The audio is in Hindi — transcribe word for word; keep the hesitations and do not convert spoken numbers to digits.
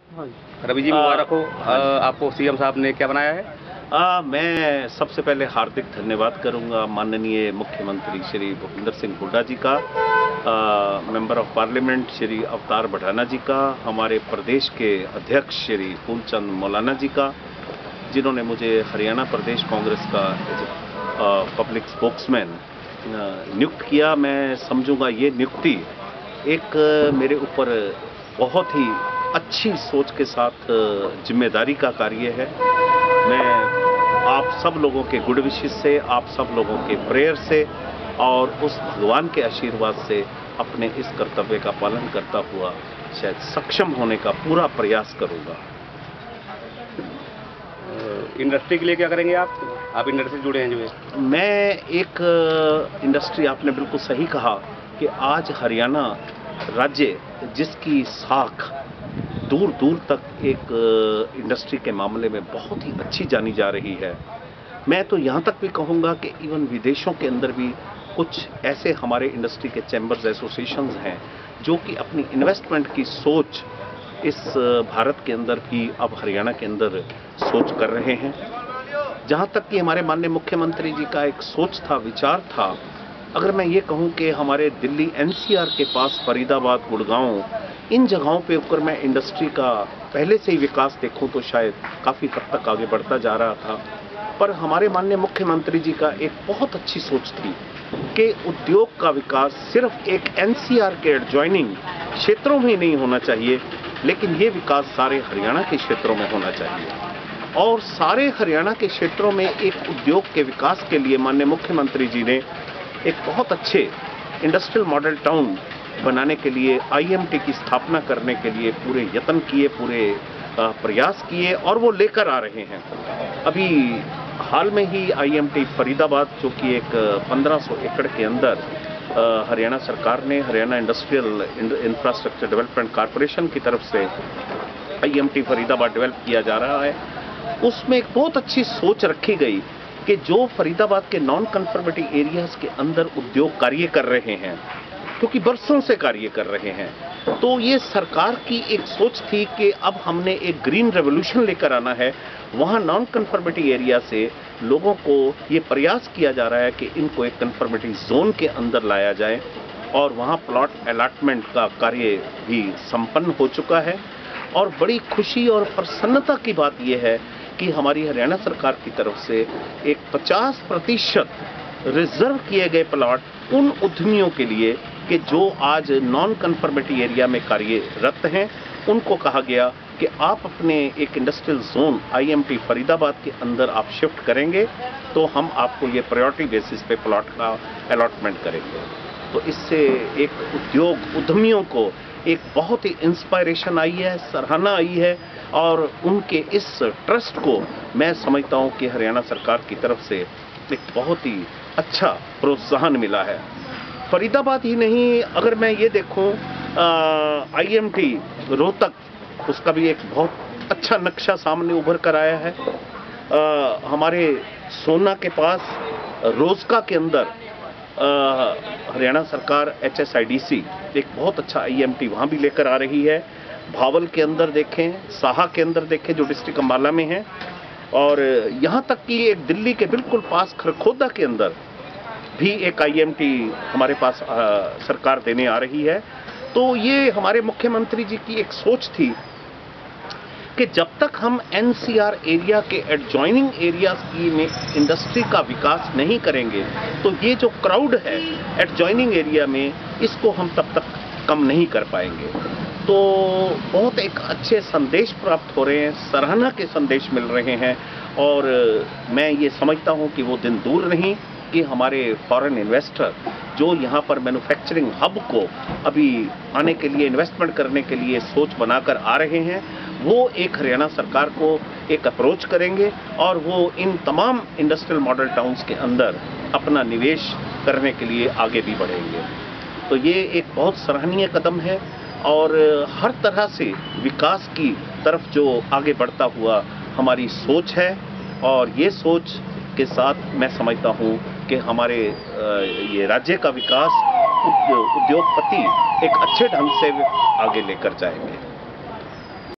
रवि जी मुबारक हो। आपको सीएम साहब ने क्या बनाया है? आ, मैं सबसे पहले हार्दिक धन्यवाद करूंगा माननीय मुख्यमंत्री श्री भूपेंद्र सिंह हुड्डा जी का, आ, member of parliament Shri Avtar Bhadana जी का, हमारे प्रदेश के अध्यक्ष श्री फूलचंद मौलाना जी का, जिन्होंने मुझे हरियाणा प्रदेश कांग्रेस का आ, पब्लिक स्पोक्समैन नियुक्त किया। मैं समझूंगा ये नियुक्ति एक मेरे ऊपर बहुत ही अच्छी सोच के साथ जिम्मेदारी का कार्य है। मैं आप सब लोगों के गुड विशेस से, आप सब लोगों के प्रेयर से और उस भगवान के आशीर्वाद से अपने इस कर्तव्य का पालन करता हुआ शायद सक्षम होने का पूरा प्रयास करूंगा। इंडस्ट्री के लिए क्या करेंगे आप? आप इंडस्ट्री से जुड़े हैं जो है। मैं एक इंडस्ट्री, आपने बिल्कुल सही कहा कि आज हरियाणा राज्य जिसकी साख दूर दूर तक एक इंडस्ट्री के मामले में बहुत ही अच्छी जानी जा रही है। मैं तो यहाँ तक भी कहूँगा कि इवन विदेशों के अंदर भी कुछ ऐसे हमारे इंडस्ट्री के चैम्बर्स एसोसिएशंस हैं जो कि अपनी इन्वेस्टमेंट की सोच इस भारत के अंदर भी अब हरियाणा के अंदर सोच कर रहे हैं। जहाँ तक कि हमारे माननीय मुख्यमंत्री जी का एक सोच था, विचार था, अगर मैं ये कहूँ कि हमारे दिल्ली एनसीआर के पास फरीदाबाद, गुड़गांव, इन जगहों पे ऊपर मैं इंडस्ट्री का पहले से ही विकास देखूं तो शायद काफ़ी हद तक आगे बढ़ता जा रहा था। पर हमारे माननीय मुख्यमंत्री जी का एक बहुत अच्छी सोच थी कि उद्योग का विकास सिर्फ एक एनसीआर के एडजॉइनिंग क्षेत्रों में नहीं होना चाहिए, लेकिन ये विकास सारे हरियाणा के क्षेत्रों में होना चाहिए। और सारे हरियाणा के क्षेत्रों में एक उद्योग के विकास के लिए माननीय मुख्यमंत्री जी ने एक बहुत अच्छे इंडस्ट्रियल मॉडल टाउन बनाने के लिए, आईएमटी की स्थापना करने के लिए पूरे यत्न किए, पूरे प्रयास किए और वो लेकर आ रहे हैं। अभी हाल में ही आईएमटी फरीदाबाद, जो कि एक पंद्रह सौ एकड़ के अंदर हरियाणा सरकार ने, Haryana industrial infrastructure development corporation की तरफ से आईएमटी फरीदाबाद डेवलप किया जा रहा है, उसमें एक बहुत अच्छी सोच रखी गई कि जो फरीदाबाद के नॉन कन्फर्मिटी एरियाज के अंदर उद्योग कार्य कर रहे हैं, क्योंकि बरसों से कार्य कर रहे हैं, तो ये सरकार की एक सोच थी कि अब हमने एक ग्रीन रेवोल्यूशन लेकर आना है। वहाँ नॉन कन्फर्मिटी एरिया से लोगों को ये प्रयास किया जा रहा है कि इनको एक कन्फर्मिटी जोन के अंदर लाया जाए और वहाँ प्लॉट अलॉटमेंट का कार्य भी संपन्न हो चुका है। और बड़ी खुशी और प्रसन्नता की बात यह है कि हमारी हरियाणा सरकार की तरफ से एक पचास प्रतिशत रिजर्व किए गए प्लॉट उन उद्यमियों के लिए कि जो आज नॉन कन्फर्मिटी एरिया में कार्यरत हैं, उनको कहा गया कि आप अपने एक इंडस्ट्रियल जोन आईएमटी फरीदाबाद के अंदर आप शिफ्ट करेंगे तो हम आपको ये प्रायोरिटी बेसिस पे प्लॉट का अलॉटमेंट करेंगे। तो इससे एक उद्योग उद्यमियों को एक बहुत ही इंस्पायरेशन आई है, सराहना आई है और उनके इस ट्रस्ट को मैं समझता हूँ कि हरियाणा सरकार की तरफ से एक बहुत ही अच्छा प्रोत्साहन मिला है। फरीदाबाद ही नहीं, अगर मैं ये देखूं आईएमटी रोहतक, उसका भी एक बहुत अच्छा नक्शा सामने उभर कर आया है। आ, हमारे सोना के पास रोजका के अंदर हरियाणा सरकार एचएसआईडीसी एक बहुत अच्छा आईएमटी वहाँ भी लेकर आ रही है। भावल के अंदर देखें, साहा के अंदर देखें जो डिस्ट्रिक्ट अम्बाला में है, और यहाँ तक कि एक दिल्ली के बिल्कुल पास खरखोदा के अंदर भी एक आईएमटी हमारे पास आ, सरकार देने आ रही है। तो ये हमारे मुख्यमंत्री जी की एक सोच थी कि जब तक हम एनसीआर एरिया के एडजॉइनिंग एरियाज की में इंडस्ट्री का विकास नहीं करेंगे तो ये जो क्राउड है एडजॉइनिंग एरिया में, इसको हम तब तक कम नहीं कर पाएंगे। तो बहुत एक अच्छे संदेश प्राप्त हो रहे हैं, सराहना के संदेश मिल रहे हैं और मैं ये समझता हूँ कि वो दिन दूर नहीं कि हमारे फॉरेन इन्वेस्टर जो यहाँ पर मैन्युफैक्चरिंग हब को अभी आने के लिए, इन्वेस्टमेंट करने के लिए सोच बनाकर आ रहे हैं, वो एक हरियाणा सरकार को एक अप्रोच करेंगे और वो इन तमाम इंडस्ट्रियल मॉडल टाउन्स के अंदर अपना निवेश करने के लिए आगे भी बढ़ेंगे। तो ये एक बहुत सराहनीय कदम है और हर तरह से विकास की तरफ जो आगे बढ़ता हुआ हमारी सोच है, और ये सोच के साथ मैं समझता हूँ कि हमारे ये राज्य का विकास उद्योगपति एक अच्छे ढंग से आगे लेकर जाएंगे।